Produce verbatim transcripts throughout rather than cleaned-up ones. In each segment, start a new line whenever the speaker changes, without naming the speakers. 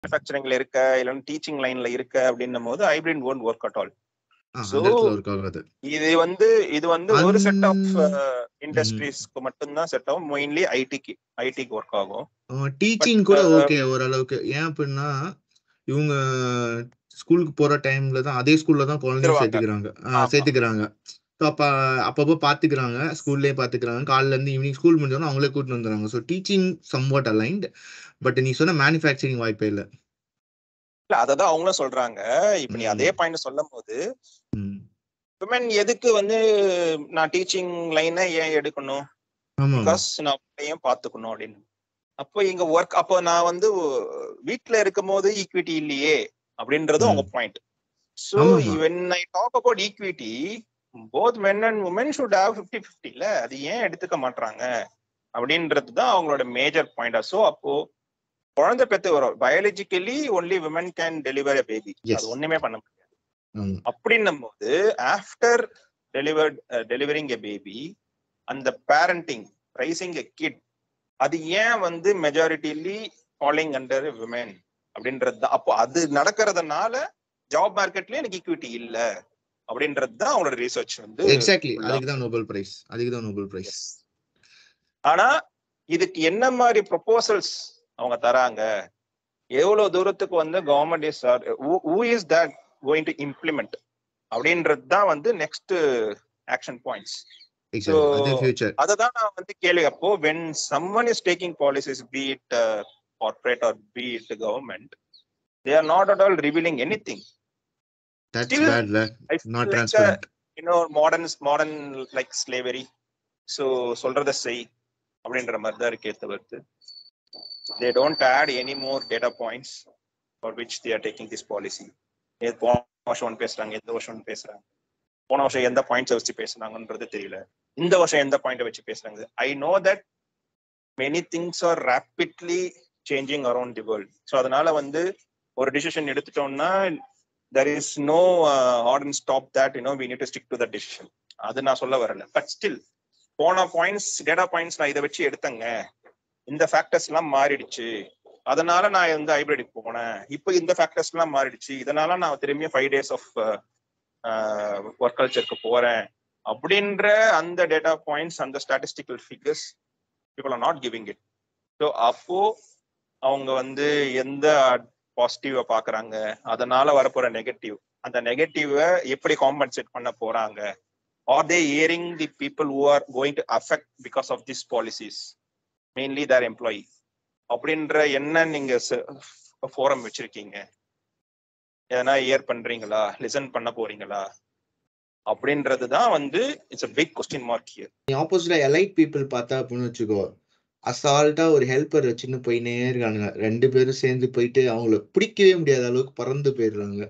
மேனுஃபேக்சரிங்ல இருக்க இல்லைன்னா டீச்சிங் லைன்ல இருக்க அப்படின்னும் போது hybrid won't work at all. So இது வந்து இது வந்து ஒரு செட் ஆஃப் இண்டஸ்ட்ரீஸ்க்கு மட்டும்தான் செட் ஆகும். மெயின்லி ஐடிக்கு ஐடிக்கு ஒர்க் ஆகும்.
டீச்சிங் கூட ஓகே ஓரளவுக்கு. ஏன் அப்படின்னா இவங்க ஸ்கூலுக்கு போற டைம்ல தான் அதே ஸ்கூல்ல தான் குழந்தைங்க சேர்த்துக்கிறாங்க சேர்த்துக்கிறாங்க அப்ப அப்பப்போ பாத்துக்கிறாங்க, ஸ்கூல்லயே பாத்துக்கிறாங்க. காலைல இருந்து ஈவினிங் ஸ்கூல் முடிஞ்சோன்னா அவங்களே கூட்டிட்டு வந்துடுறாங்க. So teaching somewhat aligned. But நீ சொன்ன மேனுஃபேக்சரிங் வாய்ப்பே இல்லை.
இல்ல அததான் அவங்களும் சொல்றாங்க. இப்ப நீ அதே பாயிண்ட் சொல்லும் போது விமன் எதுக்கு வந்து நான் டீச்சிங் லைனை ஏன் எடுக்கணும், பிகாஸ் நான் ஏன் பாத்துக்கணும் அப்படின்னு. அப்போ இங்க ஒர்க் அப்போ நான் வந்து வீட்டுல இருக்கும் போது ஈக்விட்டி இல்லையே அப்படின்றது அவங்க point. So when I talk about equity, both men and women should have fifty fifty இல்ல, அது ஏன் எடுத்துக்க மாட்டாங்க அப்படின்றது தான் அவங்களோட மேஜர் பாயிண்ட். ஸோ அப்போ குழந்தை பெற்று வரும் biologically only women can deliver a baby, அது ஒண்ணுமே பண்ண முடியாது. அப்படின்னும் போது after delivered delivering a baby அந்த பேரண்டிங் ரைசிங் எ கிட் அது ஏன் வந்து மெஜாரிட்டிலி ஃபாலோயிங் அண்டர் விமன் அப்படின்றது தான். அப்போ அது நடக்கிறதுனால ஜாப் மார்க்கெட்ல எனக்கு ஈக்விட்டி இல்ல அப்படின்றது தான் அவங்களோட ரிசர்ச் வந்து.
எக்ஸாக்ட்லி, அதுக்கு தான் நோபல் பிரைஸ் அதுக்கு தான் நோபல் பிரைஸ்.
ஆனா இதுக்கு என்ன மாதிரி ப்ரொபோசல்ஸ் அவங்க தராங்க, எவ்வளவு தூரத்துக்கு வந்து government is who is that going to implement அப்படின்றது தான் வந்து நெக்ஸ்ட் ஆக்ஷன் பாயிண்ட்ஸ். So அததான் நான் வந்து கேள்வி. அப்போ when someone is taking policies, be it uh, corporate or be it the government, they are not at all revealing anything.
That's
Still,
bad, not
like
transparent.
A, you know, modern modern like slavery. So சொல்றத செய் அப்படின்ற மாதிரி தான் இருக்கே தவிர்த்து they don't add any more data points for which they are taking this policy. ஏ போன வருஷம் பேசுறாங்க, எந்த வருஷம் பேசுறாங்க, போன வருஷம் எந்த பாயிண்ட்ஸ் வச்சு பேசுறாங்கன்றது தெரியல, இந்த வருஷம் எந்த பாயிண்ட் வச்சு பேசுறாங்க. I know that many things are rapidly changing around the world. So அதனால வந்து ஒரு டிசிஷன் எடுத்துட்டோம்னா there is no uh, hard and stop that, you know, we need to stick to the decision. அது நான் சொல்ல வரல. பட் ஸ்டில் போன points data points நான் இதை வச்சு எடுத்தங்க, இந்த ஃபேக்டர்ஸ் எல்லாம் மாறிடுச்சு, அதனால நான் வந்து ஹைபிரிட் போனேன், இப்போ இந்த ஃபேக்டர்ஸ் எல்லாம் மாறிடுச்சு, இதனால நான் திரும்பியும் ஃபைவ் டேஸ் ஆஃப் ஒர்க் கல்ச்சருக்கு போறேன் அப்படின்ற அந்த டேட்டா பாயிண்ட்ஸ் அந்த statistical figures people are not giving it. So அப்போ அவங்க வந்து எந்த பாசிட்டிவா பாக்குறாங்க, அதனால வரப்போற நெகட்டிவ், அந்த நெகட்டிவை எப்படி காம்பன்சேட் பண்ண போறாங்க, are they hearing the people who are going to affect because of this policies mainly their employee அப்படின்ற என்ன நீங்க ஃபோரம் வச்சிருக்கீங்க, எதனா இயர் பண்றீங்களா, லிசன் பண்ண போறீங்களா அப்படின்றதுதான் வந்து it's a big question mark here.
ஆப்போசிட்டா எலைட் பீப்புள் பார்த்தா அப்படின்னு வச்சுக்கோ, அசால்ட்டா ஒரு ஹெல்ப்பர் வச்சுன்னு போயினே இருக்கானுங்க. ரெண்டு பேரும் சேர்ந்து போயிட்டு அவங்கள பிடிக்கவே முடியாத அளவுக்கு பறந்து போயிடுறாங்க.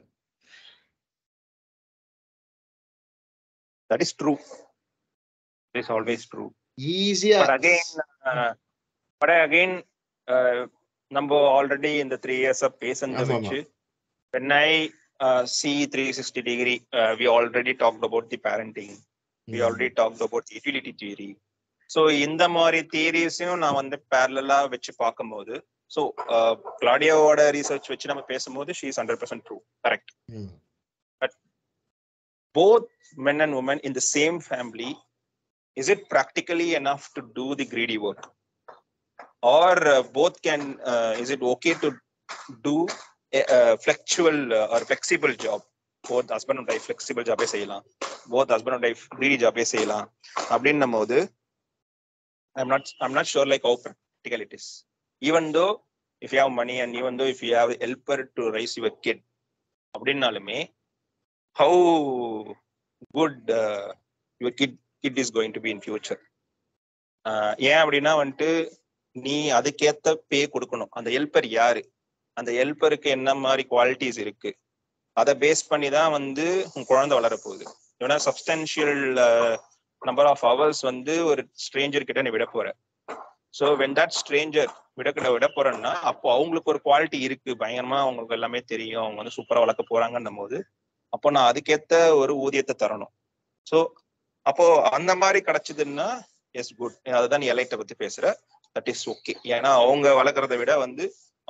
That is true. It is always true.
Easy.
But again, uh, but again, uh, நம்ம ஆல்ரெடி இந்த த்ரீ இயர்ஸ் பேசுனதை வச்சு when I uh, see three sixty degree, uh, we already talked about the parenting, we mm. already talked about the utility theory. So இந்த மாதிரி தியரிஸையும் நான் வந்து பேரலா வச்சு பார்க்கும்போது, ஸோ கிளாடியாவோட ரிசர்ச் வச்சு நம்ம பேசும்போது she is one hundred percent true, correct. mm. But both men and women in the same family, is it practically enough to do the greedy work, or uh, both can uh, is it okay to do a, a flexible uh, or flexible job? Both husband and wife flexible job செய்யலாம், both husband and wife greedy job செய்யலாம் அப்படின்னும் போது I'm not I'm not sure like how practical it is. Even though if you have money and even though if you have a helper to raise your kid, அப்படின்னாலுமே how good uh, your kid kid is going to be in future. uh, ஏன் அப்படின்னா வந்துட்டு நீ அதுக்கேத்த பே கொடுக்கணும். அந்த helper யாரு, அந்த ஹெல்ப்பருக்கு என்ன மாதிரி குவாலிட்டிஸ் இருக்கு, அதை பேஸ் பண்ணி தான் வந்து உன் குழந்தை வளர போகுது. ஏன்னா சப்ஸ்டன்ஷியல் நம்பர் ஆஃப் ஹவர்ஸ் வந்து ஒரு ஸ்ட்ரேஞ்சர் கிட்ட நீ விட போற. ஸோ வென் தட் ஸ்ட்ரேஞ்சர் விடக்கிட்ட விட போறேன்னா அப்போ அவங்களுக்கு ஒரு குவாலிட்டி இருக்கு, பயங்கரமா அவங்களுக்கு எல்லாமே தெரியும், அவங்க வந்து சூப்பரா வளர்க்க போறாங்கன்னும் போது அப்போ நான் அதுக்கேத்த ஒரு ஊதியத்தை தரணும். ஸோ அப்போ அந்த மாதிரி கிடைச்சதுன்னா எஸ் குட். அதுதான் நீ எலைட்டை பத்தி பேசுற, தட் இஸ் ஓகே. ஏன்னா அவங்க வளர்க்கறத விட வந்து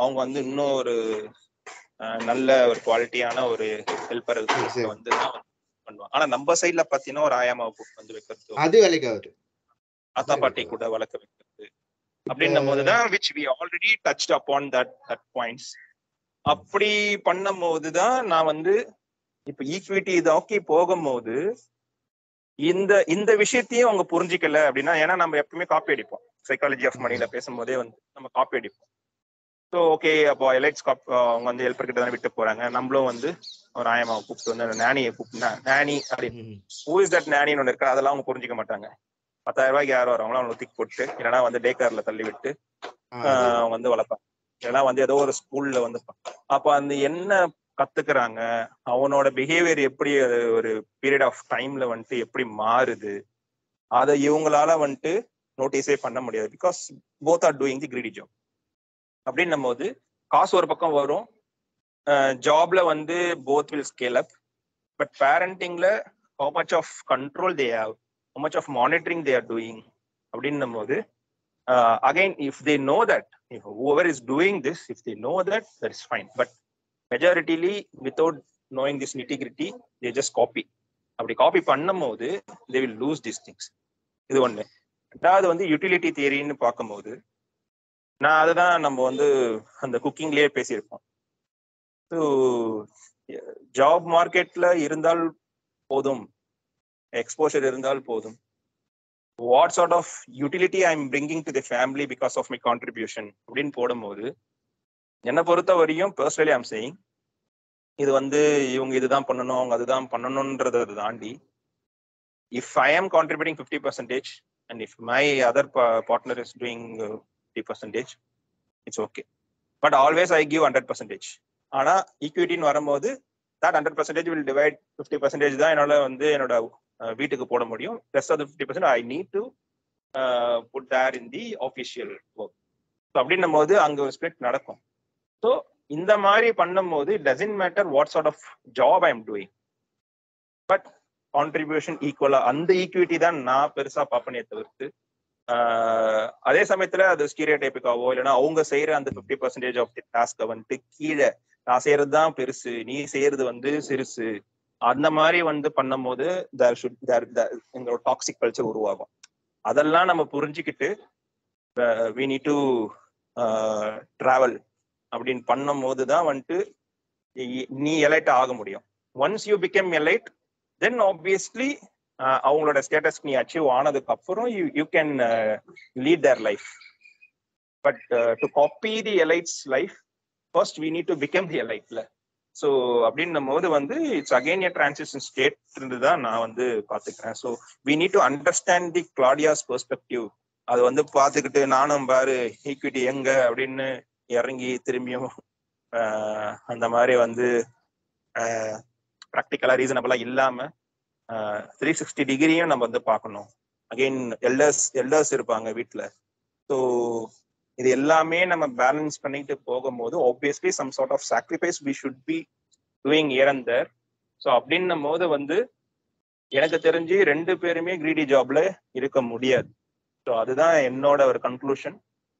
அவங்க வந்து இன்னும் ஒரு நல்ல ஒரு குவாலிட்டியான ஒரு ஹெல்ப்பர் வந்து தான் பண்ணுவாங்க. ஆனா நம்ம சைட்ல பாத்தீங்கன்னா ஒரு ஆயாமாவை கூப்பிட்டு வந்து வைக்கிறது,
அது வேலைக்கு ஆகுது,
தாத்தா பாட்டி கூட வளர்க்க வைக்கிறது அப்படின்னும் போதுதான் which we already touched upon that that points. அப்படி பண்ணும் போதுதான் நான் வந்து இப்ப ஈக்விட்டி நோக்கி போகும்போது இந்த இந்த விஷயத்தையும் அவங்க புரிஞ்சிக்கல அப்படின்னா, ஏன்னா நம்ம எப்பவுமே காப்பி அடிப்போம். சைக்காலஜி ஆஃப் மணில பேசும்போதே வந்து நம்ம காப்பி அடிப்போம். ஸோ ஓகே, அப்போ எலைட்ஸ் காப் அவங்க வந்து ஹெல்ப்பர் கிட்ட தானே விட்டு போறாங்க, நம்மளும் வந்து ஒரு ஆயமாவை கூப்பிட்டு வந்து நானியை கூப்பிட்டு நானி அப்படின்னு ஹூ இஸ் தட் நானின்னு ஒன்று இருக்கா, அதெல்லாம் அவங்க புரிஞ்சிக்க மாட்டாங்க. பத்தாயிரம் ரூபாய்க்கு யாரும் வராங்களோ அவங்களை தூக்கி போட்டு இல்லைன்னா வந்து டே கேர்ல தள்ளி விட்டு அவங்க வந்து வளர்ப்பாங்க. இல்லைன்னா வந்து ஏதோ ஒரு ஸ்கூல்ல வந்து அப்ப அந்த என்ன கத்துக்கிறாங்க, அவனோட பிஹேவியர் எப்படி ஒரு பீரியட் ஆஃப் டைம்ல வந்துட்டு எப்படி மாறுது, அதை இவங்களால வந்துட்டு நோட்டீஸே பண்ண முடியாது. Because both are doing the greedy job. அப்படின்னும் போது காசு ஒரு பக்கம் வரும், ஜாப்ல வந்து both will scale up. But பேரண்டிங்ல how much of control they have, how much of monitoring they are doing அப்படின்னும் போது again if they know that, if whoever is doing this, if they know that, that is fine. But majoritarily without knowing this nitty-gritty, they just copy. அப்படி copy பண்ணும் போது they will lose these things. இது ஒண்ணு. ரெண்டாவது வந்து utility தியரின்னு பார்க்கும்போது, நான் அதுதான் நம்ம வந்து அந்த குக்கிங்லயே பேசியிருப்போம். ஸோ ஜாப் மார்க்கெட்ல இருந்தால் போதும், எக்ஸ்போஷர் இருந்தால் போதும், what sort of utility I am bringing to the family because of my contribution அப்படின்னு போடும்போது, என்னை பொறுத்த வரையும் பர்சனலி ஐம் சேயிங், இது வந்து இவங்க இதுதான் பண்ணணும் அவங்க அதுதான் பண்ணணும்ன்றதை தாண்டி, if I am contributing fifty percentage and if my other partner is doing fifty percentage, it's okay. But always I give hundred percentage. ஆனா ஈக்விட்டின்னு வரும்போது that hundred percentage will divide fifty percentage தான் என்னால வந்து என்னோட வீட்டுக்கு போட முடியும். Rest of the fifty percent I need to put there in the official work. So அப்படின்னும் போது அங்கே ஒரு ஸ்பிளிட் நடக்கும். ஸோ இந்த மாதிரி பண்ணும் போது it doesn't matter what sort of job I am doing, but contribution ஈக்குவலா, அந்த ஈக்விட்டி தான் நான் பெருசா பார்ப்பனே தவிர்த்து, அதே சமயத்துல அது ஸ்டீரியோடைப்பிக்காவோ இல்லைன்னா அவங்க செய்யற அந்த ஃபிஃப்டி பர்சன்டேஜ் ஆஃப் தி டாஸ்கை வந்துட்டு கீழே நான் செய்யறது தான் பெருசு, நீ செய்யறது வந்து சிறுசு, அந்த மாதிரி வந்து பண்ணும் போது தேர் ஷுட் தேர் எங்களோட டாக்ஸிக் கல்ச்சர் உருவாகும். அதெல்லாம் நம்ம புரிஞ்சுக்கிட்டு we need to டிராவல் அப்படின்னு பண்ணும் போது தான் வந்துட்டு நீ எலைட் ஆக முடியும். Once you become elite, then obviously அவங்களோட ஸ்டேட்டஸ் நீ அச்சீவ் ஆனதுக்கு அப்புறம் you you can lead their life. But to copy the elites life, first we need to become the எலைட்ல. ஸோ அப்படின்னும் போது வந்து it's again a transition state தான் நான் வந்து பார்த்துக்கிறேன். So we need to understand the Claudia's perspective. அது வந்து பார்த்துக்கிட்டு நானும் பாரு ஈக்விட்டி எங்க அப்படின்னு இறங்கி திரும்பியும் அந்த மாதிரி வந்து ப்ராக்டிக்கலா ரீசனபிளா இல்லாம த்ரீ சிக்ஸ்டி டிகிரியும் நம்ம வந்து பார்க்கணும். அகெயின் எல்டர்ஸ் எல்டர்ஸ் இருப்பாங்க வீட்டில். ஸோ இது எல்லாமே நம்ம பேலன்ஸ் பண்ணிட்டு போகும்போது obviously some sort of sacrifice we should be doing here and there. So அப்படின்னும் போது வந்து எனக்கு தெரிஞ்சு ரெண்டு பேருமே கிரீடி ஜாப்ல இருக்க முடியாது. ஸோ அதுதான் என்னோட ஒரு கன்க்ளூஷன்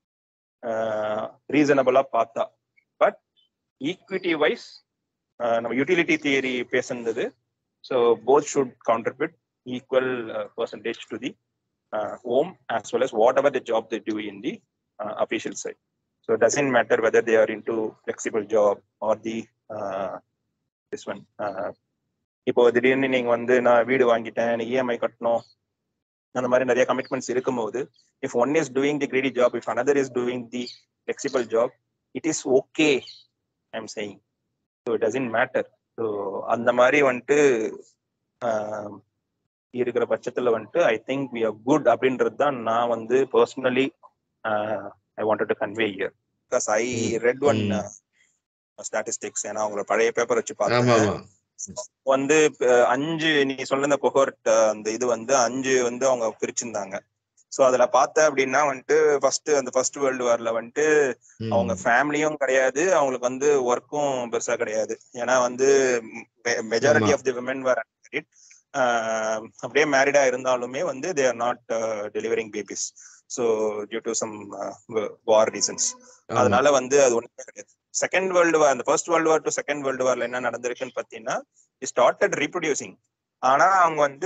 ரீசனபிளா பார்த்தா. பட் ஈக்விட்டி வைஸ் நம்ம யூட்டிலிட்டி தியரி பேசுனது, so both should contribute equal percentage to the home as well as whatever the job they do in the uh, official side. So it doesn't matter whether they are into flexible job or the uh, this one. இப்போ திடீர்னு நீங்க வந்து நான் வீடு வாங்கிட்டேன், EMI கட்டணும், அந்த மாதிரி நிறைய கமிட்மெண்ட்ஸ் இருக்கும்போது, if one is doing the greedy job, if another is doing the flexible job, it is okay, I'm saying. So it doesn't matter. So அந்த மாதிரி வந்துட்டு இருக்கிற பட்சத்துல வந்துட்டு I think we are good அப்படின்றது தான் நான் வந்து personally I wanted to convey here. Because I read one statistics, ஏன்னா அவங்களோட பழைய பேப்பர் வச்சு பார்த்தேன். வந்து அஞ்சு நீ சொன்ன கொஹோர்ட் அந்த இது வந்து அஞ்சு வந்து அவங்க பிரிச்சிருந்தாங்க. ஸோ அதுல பார்த்த அப்படின்னா வந்துட்டு ஃபர்ஸ்ட் அந்த ஃபர்ஸ்ட் வேர்ல்டு வார்ல வந்துட்டு அவங்க ஃபேமிலியும் கிடையாது, அவங்களுக்கு வந்து ஒர்க்கும் பெருசா கிடையாது. ஏன்னா வந்து majority of the women were unmarried. அப்படியே மேரிடா இருந்தாலுமே வந்து they are not delivering babies. So due to some war reasons. அதனால வந்து அது ஒண்ணுமே கிடையாது. செகண்ட் வேர்ல்டு வார், அந்த first world war to second world வார்ல என்ன நடந்திருக்குன்னு பாத்தீங்கன்னா, ஸ்டார்டட் ரீப்ரொடியூசிங். ஆனா அவங்க வந்து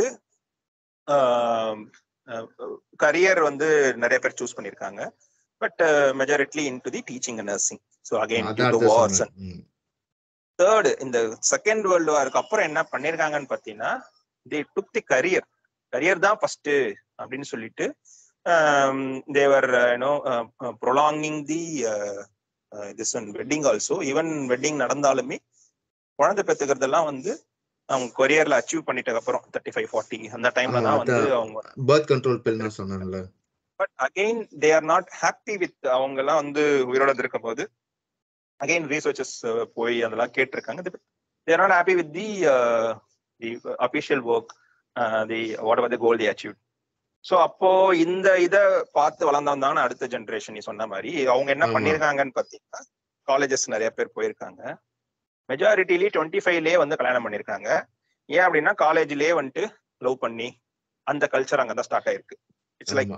கரியர் வந்து நிறைய பேர் சூஸ் பண்ணிருக்காங்க. But majority into the teaching and nursing. So again due to wars. Third, இந்த செகண்ட் வேர்ல்டு வாருக்கு அப்புறம் என்ன பண்ணிருக்காங்கன்னு பாத்தீங்கன்னா, they took the career. Career தான் ஃபர்ஸ்ட் அப்படின்னு சொல்லிட்டு they were you know prolonging the this one wedding also. Even wedding நடந்தாலுமே குழந்தை பெற்றுக்கிறதெல்லாம் வந்து அவங்க கரியர்ல அச்சீவ் பண்ணிட்டதுக்கு அப்புறம் தேர்ட்டி ஃபைவ் ஃபார்ட்டி அந்த டைம்ல தான் வந்து அவங்க
பர்த் கண்ட்ரோல் பில் நான் சொன்னேன்ல.
But again they are not happy with அவங்க எல்லாம் வந்து உயிரோட இருக்கும் போது அகைன் ரீசர்ச்சர்ஸ் போய் அதெல்லாம் கேட்டிருக்காங்க. They are not happy with the the official work, the whatever the goal the achieve. So அப்போ இந்த இதை பார்த்து வளர்ந்தவங்க அடுத்த ஜென்ரேஷன் நீ சொன்ன மாதிரி அவங்க என்ன பண்ணிருக்காங்கன்னு பாத்தீங்கன்னா, காலேஜஸ் நிறைய பேர் போயிருக்காங்க. மெஜாரிட்டிலேயே டுவெண்ட்டி ஃபைவ்லயே வந்து கல்யாணம் பண்ணிருக்காங்க. ஏன் அப்படின்னா காலேஜ்லயே வந்துட்டு லவ் பண்ணி அந்த கல்ச்சர் அங்கதான் ஸ்டார்ட் ஆயிருக்கு. இட்ஸ் லைக்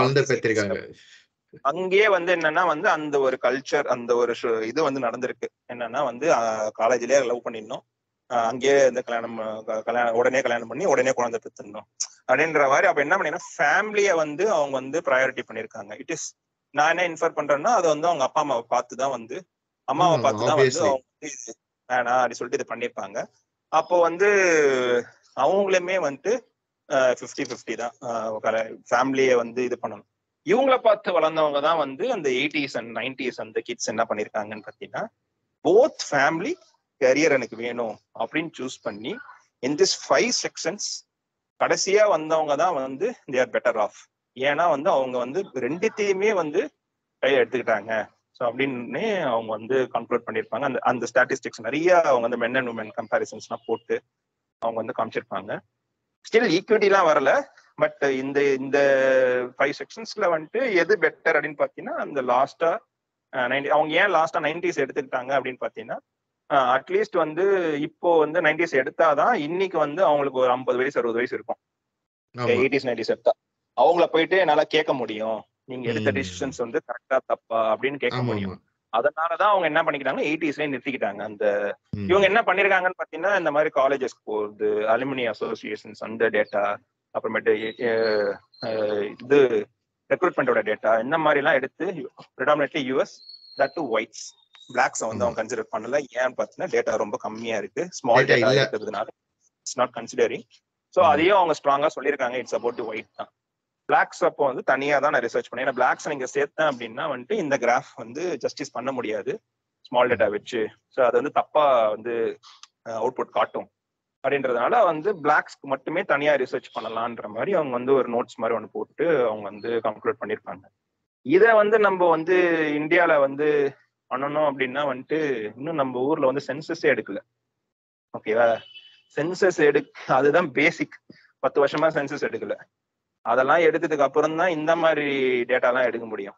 அங்கேயே வந்து என்னன்னா வந்து அந்த ஒரு கல்ச்சர், அந்த ஒரு இது வந்து நடந்திருக்கு. என்னன்னா வந்து காலேஜ்லயே லவ் பண்ணிடணும், அங்கேயே வந்து கல்யாணம் கல்யாணம் உடனே கல்யாணம் பண்ணி உடனே குழந்தை பெற்றுடணும் அப்படின்ற மாதிரி. அப்ப என்ன பண்ணீங்கன்னா ஃபேமிலியை வந்து அவங்க வந்து ப்ரையாரிட்டி பண்ணிருக்காங்க. இட் இஸ் நான் என்ன இன்ஃபர் பண்றேன்னா அது வந்து அவங்க அப்பா அம்மாவை பார்த்துதான் வந்து அம்மாவை பார்த்துதான் வந்து அவங்க வந்து வேணாம் அப்படி சொல்லிட்டு இது பண்ணிருப்பாங்க. அப்போ வந்து அவங்களுமே வந்துட்டு ஃபிஃப்டி ஃபிஃப்டி தான் ஃபேமிலியை வந்து இது பண்ணணும். இவங்களை பார்த்து வளர்ந்தவங்க தான் வந்து அந்த எயிட்டிஸ் அண்ட் நைன்டிஸ் அந்த கிட்ஸ் என்ன பண்ணிருக்காங்கன்னு பாத்தீங்கன்னா, போத் ஃபேமிலி கரியர் எனக்கு வேணும் அப்படின்னு சூஸ் பண்ணி இன் திஸ் ஃபைவ் செக்ஷன்ஸ் கடைசியா வந்தவங்க தான் வந்து தே ஆர் பெட்டர் ஆஃப். ஏன்னா வந்து அவங்க வந்து ரெண்டுத்தையுமே வந்து கையில எடுத்துக்கிட்டாங்க. ஸோ அப்படின்னு அவங்க வந்து கன்க்ளூட் பண்ணியிருப்பாங்க. அந்த அந்த ஸ்டாட்டிஸ்டிக்ஸ் நிறைய அவங்க வந்து மென் அண்ட் உமன் கம்பேரிசன்ஸ்லாம் போட்டு அவங்க வந்து காமிச்சிருப்பாங்க. ஸ்டில் ஈக்விட்டிலாம் வரல. பட் இந்த இந்த ஃபைவ் செக்ஷன்ஸ்ல வந்துட்டு எது பெட்டர் அப்படின்னு பாத்தீங்கன்னா, அந்த லாஸ்டா நைன்டி அவங்க ஏன் லாஸ்டா நைன்டிஸ் எடுத்துக்கிட்டாங்க அப்படின்னு பாத்தீங்கன்னா, அட்லீஸ்ட் வந்து இப்போ வந்து நைன்டிஸ் எடுத்தாதான் இன்னைக்கு வந்து அவங்களுக்கு ஒரு ஐம்பது வயசு அறுபது வயசு இருக்கும். எயிட்டிஸ் நைன்டிஸ் எடுத்தா அவங்கள போயிட்டு என்னால கேட்க முடியும், நீங்க எடுத்த டிசிஷன்ஸ் வந்து கரெக்டா தப்பா அப்படின்னு கேட்க முடியும். அதனாலதான் அவங்க என்ன பண்ணிக்கிட்டாங்க, எயிட்டிஸ்ல நிறுத்திக்கிட்டாங்க. அந்த இவங்க என்ன பண்ணிருக்காங்கன்னு பாத்தீங்கன்னா, இந்த மாதிரி காலேஜஸ்க்கு போறது, அலுமினி அசோசியேஷன்ஸ் அந்த டேட்டா, அப்புறமேட்டு இது ரெக்ரூட்மெண்டோட டேட்டா, இந்த மாதிரி எல்லாம் எடுத்து predominantly US that to whites, பிளாக்ஸை வந்து அவங்க கன்சிடர் பண்ணல. ஏன்னு பாத்தீங்கன்னா டேட்டா ரொம்ப கம்மியா இருக்கு, ஸ்மால் டேட்டா இருக்கிறதுனால இட்ஸ் நாட் கன்சிடரிங். ஸோ அதையும் அவங்க ஸ்ட்ராங்கா சொல்லியிருக்காங்க, இட்ஸ் அபவுட் தி ஒயிட் தான். பிளாக்ஸ் அப்போ வந்து தனியா தான் நான் ரிசர்ச் பண்ணேன். ஏன்னா பிளாக்ஸ் நீங்க சேர்த்தேன் அப்படின்னா வந்துட்டு இந்த கிராஃப் வந்து ஜஸ்டிஸ் பண்ண முடியாது ஸ்மால் டேட்டா வச்சு. ஸோ அது வந்து தப்பா வந்து அவுட்புட் காட்டும் அப்படின்றதுனால வந்து பிளாக்ஸ்க்கு மட்டுமே தனியா ரிசர்ச் பண்ணலான்ற மாதிரி அவங்க வந்து ஒரு நோட்ஸ் மாதிரி ஒன்று போட்டு அவங்க வந்து கன்க்ளூட் பண்ணியிருப்பாங்க. இதை வந்து நம்ம வந்து இந்தியால வந்து பண்ணணும் அப்படின்னா வந்துட்டு இன்னும் நம்ம ஊர்ல வந்து சென்சஸே எடுக்கல. ஓகேவா, சென்சஸ் எடுக்க அதுதான் பேசிக். பத்து வருஷமா சென்சஸ் எடுக்கல. அதெல்லாம் எடுத்ததுக்கு அப்புறம் தான் இந்த மாதிரி டேட்டா எல்லாம் எடுக்க முடியும்.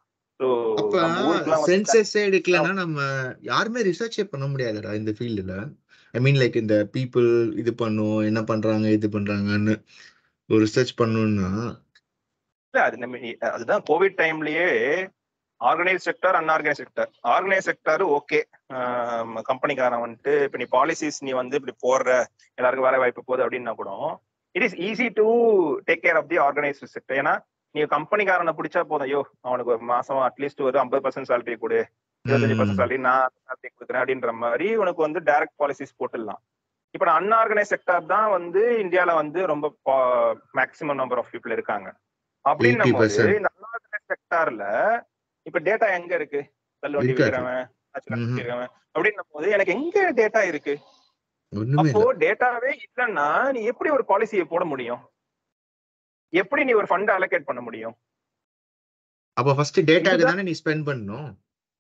சென்சஸே எடுக்கலன்னா நம்ம யாருமே ரிசர்ச்சே பண்ண முடியாதுடா இந்த ஃபீல்டுல. ஐ மீன் லைக் இந்த பீப்புள் இது பண்ணும், என்ன பண்றாங்க இது பண்றாங்கன்னு ஒரு ரிசர்ச் பண்ணணும்னா
அது நம்ம அதுதான் கோவிட் டைம்லயே organise sector, unorganise sector. Organise sector okay, கம்பெனிக்காரன் வந்துட்டு இப்ப நீ பாலிசிஸ் நீ வந்து இப்படி போடுற எல்லாருக்கும் வேலை வாய்ப்பு போகுது அப்படின்னா கூட it is easy to take care of the organised sector. ஏன்னா நீ கம்பெனிக்காரனை பிடிச்சா போதும், ஐயோ அவனுக்கு ஒரு மாசம் அட்லீஸ்ட் ஒரு ஐம்பது பர்சன்ட் சேலரி கொடு, இருபத்தஞ்சு பர்சன்ட் சேலரி நான் சேலரி கொடுக்குறேன் அப்படின்ற மாதிரி உனக்கு வந்து டைரக்ட் பாலிசிஸ் போட்டுடலாம். இப்ப நான் அன்ஆர்கனைஸ் செக்டர் தான் வந்து இந்தியால வந்து ரொம்ப மேக்சிமம் நம்பர் ஆஃப் பீப்புள் இருக்காங்க. அப்படின்னும் போது இந்த அன்ஆர்கனைஸ் செக்டார்ல இப்ப டேட்டா எங்க இருக்கு? தள்ளுவண்டி விற்கிறவன் அப்படின்னும் போது எனக்கு எங்க டேட்டா இருக்கு? அப்போ டேட்டாவே இல்லைன்னா நீ எப்படி ஒரு பாலிசியை போட முடியும்? எப்படி நீ ஒரு ஃபண்ட் அலோகேட் பண்ண முடியும்?
அப்ப ஃபர்ஸ்ட் டேட்டாக்கு தானே நீ ஸ்பெண்ட் பண்ணனும்.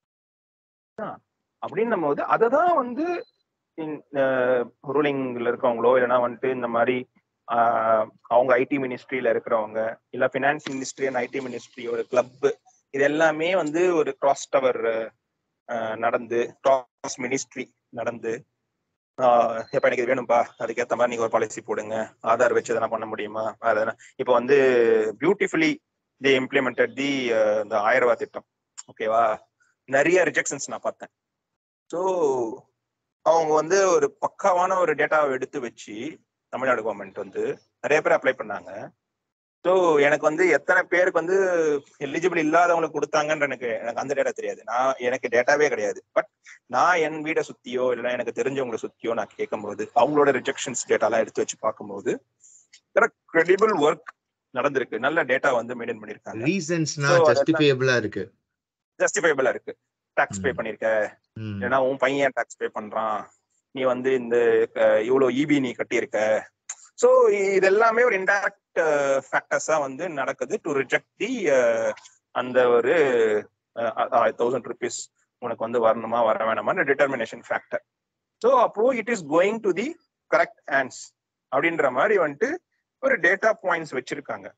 அப்படின்னும் போது அததான் வந்து ரூலிங்ல இருக்கவங்களோ இல்லைன்னா வந்துட்டு இந்த மாதிரி அவங்க ஐடி மினிஸ்ட்ரியில இருக்கிறவங்க இல்ல finance ministry and IT ministry ஒரு கிளப், இது எல்லாமே வந்து ஒரு கிராஸ் டவர் நடந்து கிராஸ் மினிஸ்ட்ரி நடந்து இப்ப எனக்கு இது வேணும்பா, அதுக்கேற்ற மாதிரி நீங்க ஒரு பாலிசி போடுங்க, ஆதார் வச்சு எதனா பண்ண முடியுமா, இப்ப வந்து பியூட்டிஃபுல்லி தி இம்ப்ளிமெண்டட் தி இந்த ஆயிரம் ரூபாய் திட்டம். ஓகேவா, நிறைய ரிஜெக்ஷன்ஸ் நான் பார்த்தேன். ஸோ அவங்க வந்து ஒரு பக்காவான ஒரு டேட்டாவை எடுத்து வச்சு தமிழ்நாடு கவர்மெண்ட் வந்து நிறைய பேர் அப்ளை பண்ணாங்க. ஸோ எனக்கு வந்து எத்தனை பேருக்கு வந்து எலிஜிபிள் இல்லாதவங்களுக்கு கொடுத்தாங்கன்ற எனக்கு எனக்கு அந்த டேட்டா தெரியாது. நான் எனக்கு டேட்டாவே கிடையாது. பட் நான் என் வீடை சுத்தியோ இல்லை எனக்கு தெரிஞ்சவங்களை சுத்தியோ நான் கேட்கும்போது அவங்களோட ரிஜெக்ஷன்ஸ் டேட்டாலாம் எடுத்து வச்சு பார்க்கும்போது கிரெடிபிள் ஒர்க் நடந்திருக்கு. நல்ல டேட்டா வந்து மெயின்டைன் பண்ணிருக்காங்க.
ரீசன்ஸ்னா ஜஸ்டிஃபையபிளா இருக்கு.
ஜஸ்டிஃபையபிளா இருக்கு. டாக்ஸ் பே பண்ணிருக்க, ஏன்னா உன் பையன் டாக்ஸ் பே பண்றான், நீ வந்து இந்த இவ்வளவு இபி நீ கட்டியிருக்க. ஸோ இது எல்லாமே ஒரு இன்டைரக்ட் ஃபேக்டர்ஸா வந்து நடக்குது டு ரிஜெக்ட் தி அந்த ஒரு தௌசண்ட் ருபீஸ் உனக்கு வந்து வரணுமா வர வேணாமான டிட்டர்மினேஷன் ஃபேக்டர். ஸோ அப்போ it is going to the correct hands அப்படின்ற மாதிரி வந்துட்டு ஒரு டேட்டா பாயிண்ட்ஸ் வச்சிருக்காங்க.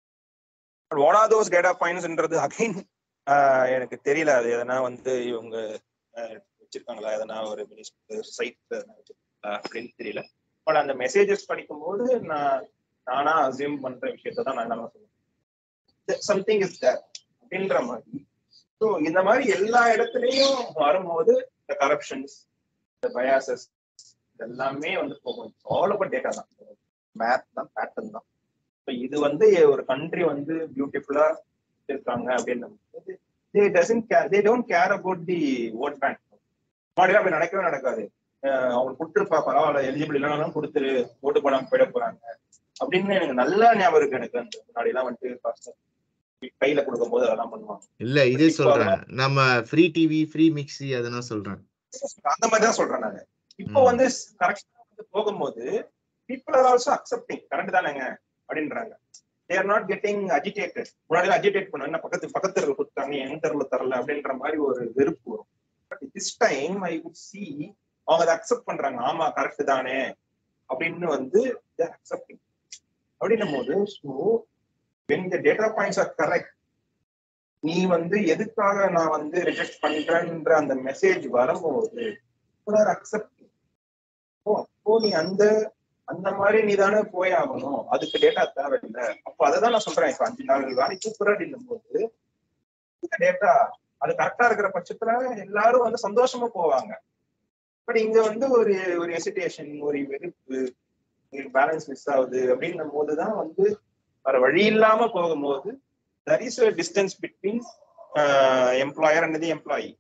வாட் ஆர் தோஸ் டேட்டா பாயிண்ட்ஸ்ன்றது அகைன் எனக்கு தெரியல. அது எதனா வந்து இவங்க வச்சிருக்காங்களா, எதனா ஒரு மினிஸ்டர் சைட் அப்படின்னு தெரியல. பட் அந்த மெசேஜஸ் படிக்கும் போது நான் நானா அசியூம் பண்ற விஷயத்த தான் நான் என்ன சொல்லுவேன், சம்திங் இஸ் தேர் அப்படின்ற மாதிரி. ஸோ இந்த மாதிரி எல்லா இடத்துலையும் வரும்போது இந்த கரப்ஷன்ஸ், இந்த பயாசஸ் எல்லாமே வந்து போகும். ஆல் ஓவர் டேட்டா தான், மேத் தான், பேட்டர்ன் தான். ஸோ இது வந்து ஒரு கண்ட்ரி வந்து பியூட்டிஃபுல்லா இருக்காங்க அப்படின்னு they doesn't care, they don't care about the vote bank. மாடிலாம் அப்படி நடக்கவே நடக்காது. அவங்க கொடுத்துருப்பா பரவாயில்ல, எலிஜிபிள் இல்லைனாலும் கொடுத்துரு, ஓட்டு போடாம போயிட போறாங்க அப்படின்னு எனக்கு நல்லா ஞாபகம் இருக்கு. எனக்கு அந்த முன்னாடி எல்லாம் வந்துட்டு கையில கொடுக்கும் போது அதெல்லாம் பண்ணுவாங்க.
இல்ல இதே சொல்றேன், நம்ம ஃப்ரீ டிவி, ஃப்ரீ மிக்ஸி அதெல்லாம் சொல்றேன்,
அந்த மாதிரி தான் சொல்றேன் நானு. இப்போ வந்து கரெக்ஷன் வந்து போகும்போது people are also accepting, correct தானேங்க அப்படின்றாங்க. they are not getting agitated. முன்னாடி அஜிடேட் பண்ண பக்கத்து பக்கத்து தெருவில் கொடுத்தாங்க, என் தெருவில் தரல அப்படின்ற மாதிரி ஒரு வெறுப்பு வரும். But this time I would see அவங்க அதை அக்செப்ட் பண்றாங்க. ஆமா கரெக்ட் தானே அப்படின்னு வந்து அக்செப்டிங் அப்படின்னும் போது, so when the data points are correct, நீ வந்து எதுக்காக நான் வந்து ரிஜெக்ட் பண்றேன்ற அந்த மெசேஜ் வரும்போது அக்செப்டிங். ஓ அப்போ நீ அந்த அந்த மாதிரி நீ தானே போய் ஆகணும், அதுக்கு டேட்டா தேவையில்லை. அப்போ அதை தான் நான் சொல்றேன். இப்போ அஞ்சு நாள் வேலைக்கு சூப்பரா அப்படின்னும் போது இந்த டேட்டா அது கரெக்டா இருக்கிற பட்சத்துல எல்லாரும் வந்து சந்தோஷமா போவாங்க. பட் இங்க வந்து ஒரு ஒரு ஹெசிடேஷன், ஒரு வெறுப்பு, பேலன்ஸ் மிஸ் ஆகுது அப்படின்னும் போதுதான் வந்து வேற வழி இல்லாம போகும்போது there is a distance between uh, employer and the employee.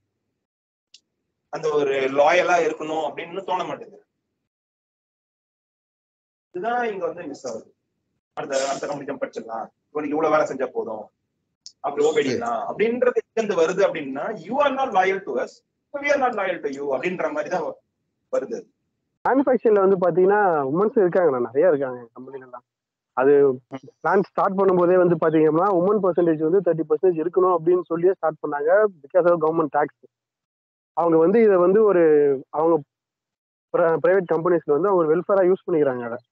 அந்த ஒரு லாயலா இருக்கணும் அப்படின்னு தோண மாட்டேங்குது. இதுதான் இங்க வந்து மிஸ் ஆகுது. அந்த அந்த கம்பெனி படிச்சிடலாம், இவனுக்கு இவ்வளவு வேலை செஞ்சா போதும், அப்படி ஓபடிக்கலாம் அப்படின்றது எங்க வருது அப்படின்னா, you are not loyal to us, we are not loyal to you அப்படின்ற மாதிரி தான் வருது.
மேனுஃபேக்சரிங்ல வந்து பாத்தீங்கன்னா உமன்ஸ் இருக்காங்க, நிறைய இருக்காங்க கம்பெனில எல்லாம். அது பிளான் ஸ்டார்ட் பண்ணும்போதே வந்து பாத்தீங்கன்னா உமன் பெர்சன்டேஜ் வந்து தேர்ட்டி பர்சன்டேஜ் இருக்கணும் அப்படின்னு சொல்லியே ஸ்டார்ட் பண்ணாங்க. Because of government talks. அவங்க வந்து இதை வந்து ஒரு அவங்க பிரைவேட் கம்பெனிஸ்ல வந்து அவங்க வெல்ஃபேரா யூஸ் பண்ணிக்கிறாங்க. அதை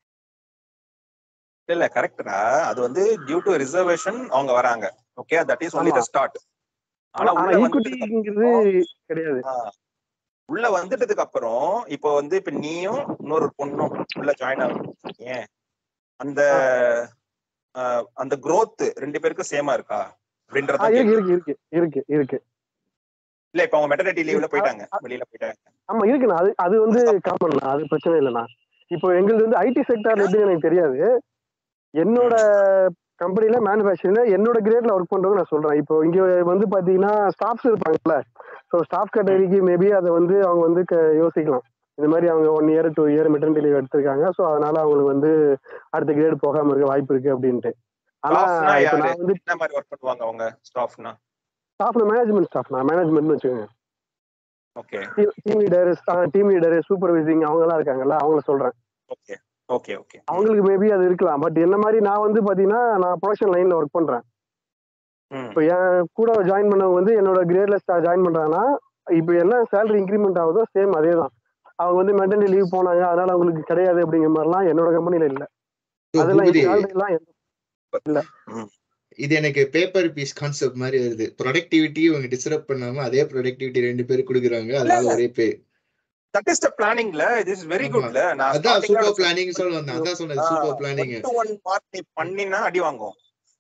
இல்ல கரெக்டா, அது வந்து டியூ டு ரிசர்வேஷன் அவங்க வராங்க. Okay, that is only the start.
ஆனா ஈக்விட்டிங்கிறது கிடையாது.
உள்ள வந்துட்டதுக்கு அப்புறம் இப்போ வந்து இப்ப நீயும் இன்னொரு பொண்ணும் உள்ள ஜாயின் ஆகும், ஏன் அந்த அந்த growth ரெண்டு பேருக்கும் சேமா இருக்கா அப்படின்றது
இருக்கு இருக்கு இருக்கு இருக்கு
இல்ல. இப்ப அவங்க மெட்டர்னிட்டி லீவ்ல போயிட்டாங்க, வெளியில போயிட்டாங்க.
ஆமா இருக்குண்ணா, அது அது வந்து காமன், அது பிரச்சனை இல்லைண்ணா. இப்போ எங்களுக்கு வந்து ஐடி செக்டார்ல எப்படின்னு எனக்கு தெரியாது. என்னோட கம்பெனில மேனுஃபேக்சரிங்ல என்னோட கிரேட்ல ஒர்க் பண்றவங்க நான் சொல்றேன். இப்போ இங்க வந்து பாத்தீங்கன்னா ஸ்டாஃப்ஸ் இருப்பாங்கல்ல, ஸோ ஸ்டாஃப் கேட்டகரிக்கு மேபி அதை வந்து அவங்க வந்து யோசிக்கலாம். இந்த மாதிரி அவங்க one year two year maternity leave எடுத்திருக்காங்க, ஸோ அதனால அவங்களுக்கு வந்து அடுத்த கிரேட் போகாம இருக்க வாய்ப்பு இருக்கு அப்படின்ட்டு. ஆனா இப்போ நான் வந்து
என்ன மாதிரி ஒர்க் பண்ணுவாங்க அவங்க ஸ்டாஃப்னா?
ஸ்டாஃப்ல மேனேஜ்மெண்ட் ஸ்டாஃப்னா, மேனேஜ்மெண்ட்னு வச்சுக்கோங்க.
Okay,
team leader, team leader, supervising அவங்க எல்லாம் இருக்காங்கல்ல, அவங்கள சொல்றேன்.
ஓகே ஓகே ஓகே
அவங்களுக்கு மேபி அது இருக்கலாம். பட் என்ன மாதிரி நான் வந்து பாத்தீங்கன்னா நான் ப்ரொடக்ஷன் லைன்ல ஒர்க் பண்றேன். இப்போ என் கூட ஜாயின் பண்ணவங்க வந்து என்னோட கிரேட்ல ஜாயின் பண்றாங்கன்னா இப்போ எல்லாம் சேலரி இன்க்ரிமெண்ட் ஆகுதோ சேம் அதே தான். அவங்க வந்து மெட்டர்னிட்டி லீவ் போனாங்க அதனால அவங்களுக்கு கிடையாது அப்படிங்கிற மாதிரிலாம் என்னோட கம்பெனில இல்ல. அதெல்லாம் எல்லாம் இல்ல.
இது எனக்கு பேப்பர் பீஸ் கான்செப்ட் மாதிரி வருது. ப்ரொடக்டிவிட்டி இவங்க டிஸ்டர்ப் பண்ணாம அதே ப்ரொடக்டிவிட்டி ரெண்டு பேரும் கொடுக்குறாங்க, அதனால ஒரே pay.
That is the planning la. It is very good la.
அதான் சூப்பர் பிளானிங் சொல்லுவாங்க. அதான் சொன்னது super planning.
one to one part நீ பண்ணினா அடி வாங்கும்.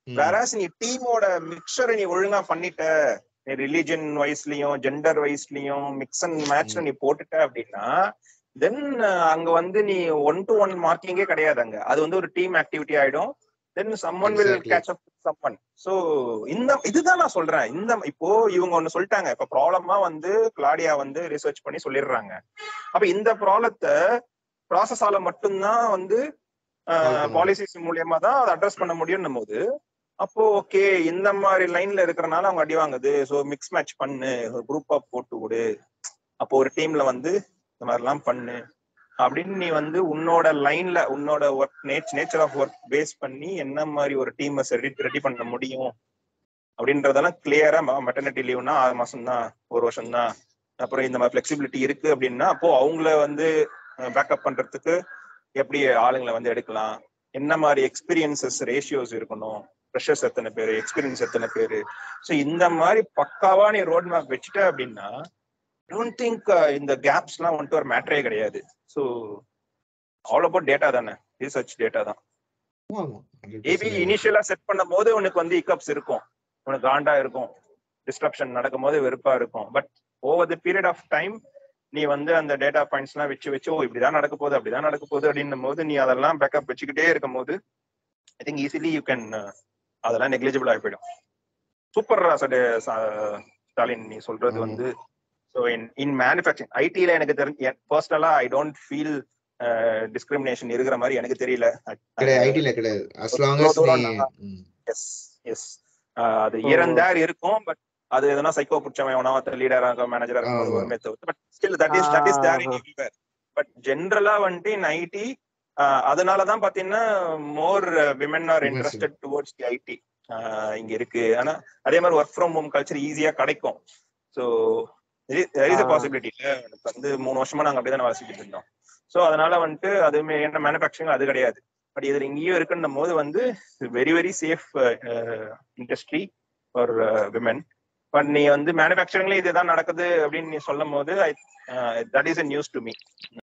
வேறாஸ் நீ டீமோட மிக்சரை நீ ஒழுங்கா பண்ணிட்ட, ரிலிஜன் வைஸ்லயும் ஜெண்டர் வைஸ்லயும் மிக்ஸ் அண்ட் மேட்ச் நீ போட்டுட்ட அப்படின்னா தென் அங்க வந்து நீ ஒன் டு ஒன் மார்க்கிங்கே கிடையாது. அங்க அது வந்து ஒரு டீம் ஆக்டிவிட்டி ஆயிடும். Then someone will catch up someone. So இந்த இதுதான் நான் சொல்றேன். இந்த இப்போ இவங்க ஒண்ணு சொல்லிட்டாங்க, இப்ப ப்ராப்ளமா வந்து கிளாடியா வந்து ரிசர்ச் பண்ணி சொல்லிடுறாங்க. அப்ப இந்த ப்ராப்ளத்தை ப்ராசஸால மட்டும்தான் வந்து பாலிசிஸ் மூலியமா தான் அதை அட்ரஸ் பண்ண முடியும்னும் போது, அப்போ ஓகே இந்த மாதிரி லைன்ல இருக்கிறனால அவங்க அடி வாங்குது, ஸோ மிக்ஸ் மேட்ச் பண்ணு, குரூப்பா போட்டு விடு, அப்போ ஒரு டீம்ல வந்து இந்த மாதிரிலாம் பண்ணு அப்படின்னு நீ வந்து உன்னோட லைன்ல உன்னோட work nature of work base பண்ணி என்ன மாதிரி ஒரு டீமை ரெடி ரெடி பண்ண முடியும் அப்படின்றதெல்லாம் கிளியரா, மெட்டர்னிட்டி லீவ்னா ஆறு மாசம் தான், ஒரு வருஷம் தான், அப்புறம் இந்த மாதிரி ஃபிளெக்சிபிலிட்டி இருக்கு அப்படின்னா அப்போ அவங்கள வந்து பேக்கப் பண்றதுக்கு எப்படி ஆளுங்களை வந்து எடுக்கலாம், என்ன மாதிரி எக்ஸ்பீரியன்சஸ் ரேஷியோஸ் இருக்கணும், ஃப்ரெஷர்ஸ் எத்தனை பேரு, எக்ஸ்பீரியன்ஸ் எத்தனை பேரு. ஸோ இந்த மாதிரி பக்காவா நீ ரோட் மேப் வச்சுட்ட அப்படின்னா டோன்ட் திங்க் இந்த கேப்ஸ் எல்லாம் வந்துட்டு ஒரு மேட்டரே கிடையாது. ஸோ ஆல் அபவுட் டேட்டா தானே, ரிசர்ச் டேட்டா தான். மேபி இனிஷியலா செட் பண்ணும் போது உனக்கு வந்து இக்கப்ஸ் இருக்கும், உனக்கு காண்டா இருக்கும், டிஸ்ட்ரப்ஷன் நடக்கும் போது வெறுப்பா இருக்கும். But over the period of time நீ வந்து அந்த டேட்டா பாயிண்ட்ஸ் எல்லாம் வச்சு வச்சு ஓ இப்படிதான் நடக்க போகுது அப்படிதான் நடக்க போகுது அப்படின்னும் போது நீ அதெல்லாம் பேக்கப் வச்சுக்கிட்டே இருக்கும் போது I think easily you can அதெல்லாம் நெக்லிஜிபிள் ஆகி போயிடும். சூப்பர் ஸ்டாலின் நீ சொல்றது வந்து. ஸோ இன் இன் மேனுஃபேக்சரிங் ஐடில எனக்கு தெரிஞ்ச பர்சனலா ஐ டோன்ட் ஃபீல் டிஸ்கிரிமினேஷன் இருக்கிற மாதிரி எனக்கு தெரியல.
ஐடில கிடையாது.
எஸ் எஸ் அது இறந்தார் இருக்கும். பட் அது எதனா சைக்கோ பிடிச்சவன் எவனாவது லீடரா இருக்க மேனேஜரா இருக்கும்போது வருமே தவிர்த்து, but still that is that is there in everywhere. But ஜென்ரலா வந்துட்டு இன் ஐடி அதனாலதான் பாத்தீங்கன்னா more women are interested towards the IT இங்க இருக்கு. ஆனா அதே மாதிரி ஒர்க் ஃப்ரம் ஹோம் கல்ச்சர் ஈஸியா கிடைக்கும். So there is a possibility. எனக்கு வந்து மூணு வருஷமா நாங்க அப்படிதான் வாசிக்கிட்டு இருந்தோம். ஸோ அதனால வந்துட்டு அதுவுமே என்ன மேனுஃபேக்சரிங் அது கிடையாது. பட் இதுல இங்கேயும் இருக்குன்னும் போது வந்து very very safe industry for women. But நீ வந்து மேனுஃபேக்சரிங்ல இதுதான் நடக்குது அப்படின்னு நீ சொல்லும் போது that is a news to me.